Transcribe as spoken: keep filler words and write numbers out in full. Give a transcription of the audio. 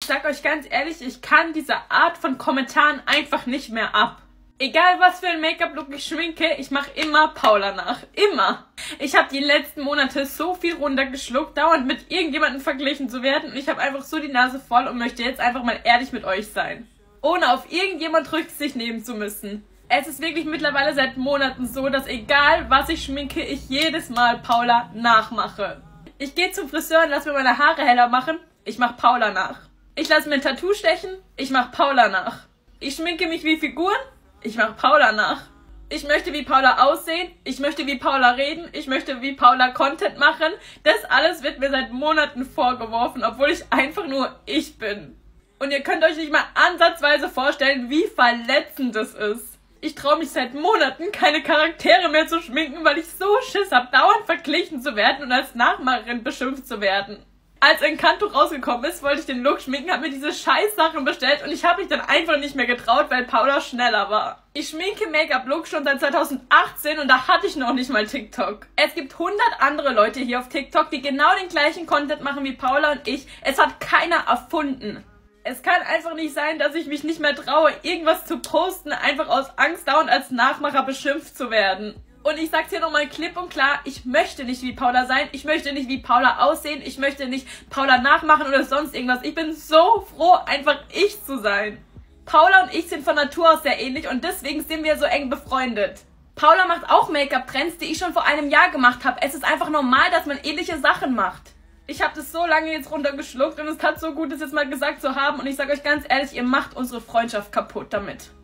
Ich sag euch ganz ehrlich, ich kann diese Art von Kommentaren einfach nicht mehr ab. Egal was für ein Make-up-Look ich schminke, ich mache immer Paula nach. Immer. Ich habe die letzten Monate so viel runtergeschluckt, dauernd mit irgendjemandem verglichen zu werden und ich habe einfach so die Nase voll und möchte jetzt einfach mal ehrlich mit euch sein. Ohne auf irgendjemand Rücksicht nehmen zu müssen. Es ist wirklich mittlerweile seit Monaten so, dass egal was ich schminke, ich jedes Mal Paula nachmache. Ich gehe zum Friseur und lasse mir meine Haare heller machen, ich mache Paula nach. Ich lasse mir ein Tattoo stechen, ich mache Paula nach. Ich schminke mich wie Figuren, ich mache Paula nach. Ich möchte wie Paula aussehen, ich möchte wie Paula reden, ich möchte wie Paula Content machen. Das alles wird mir seit Monaten vorgeworfen, obwohl ich einfach nur ich bin. Und ihr könnt euch nicht mal ansatzweise vorstellen, wie verletzend das ist. Ich traue mich seit Monaten, keine Charaktere mehr zu schminken, weil ich so Schiss habe, dauernd verglichen zu werden und als Nachmacherin beschimpft zu werden. Als Encanto rausgekommen ist, wollte ich den Look schminken, habe mir diese Scheißsachen bestellt und ich habe mich dann einfach nicht mehr getraut, weil Paula schneller war. Ich schminke Make-up-Look schon seit zweitausendachtzehn und da hatte ich noch nicht mal TikTok. Es gibt hundert andere Leute hier auf TikTok, die genau den gleichen Content machen wie Paula und ich. Es hat keiner erfunden. Es kann einfach nicht sein, dass ich mich nicht mehr traue, irgendwas zu posten, einfach aus Angst dauernd als Nachmacher beschimpft zu werden. Und ich sag's hier nochmal klipp und klar, ich möchte nicht wie Paula sein, ich möchte nicht wie Paula aussehen, ich möchte nicht Paula nachmachen oder sonst irgendwas. Ich bin so froh, einfach ich zu sein. Paula und ich sind von Natur aus sehr ähnlich und deswegen sind wir so eng befreundet. Paula macht auch Make-up-Trends, die ich schon vor einem Jahr gemacht habe. Es ist einfach normal, dass man ähnliche Sachen macht. Ich habe das so lange jetzt runtergeschluckt und es tat so gut, das jetzt mal gesagt zu haben. Und ich sage euch ganz ehrlich, ihr macht unsere Freundschaft kaputt damit.